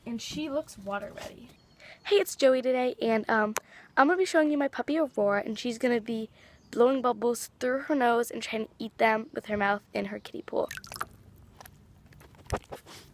and she looks water ready. Hey, it's Joey today, and I'm going to be showing you my puppy Aurora, and she's going to be blowing bubbles through her nose and trying to eat them with her mouth in her kiddie pool.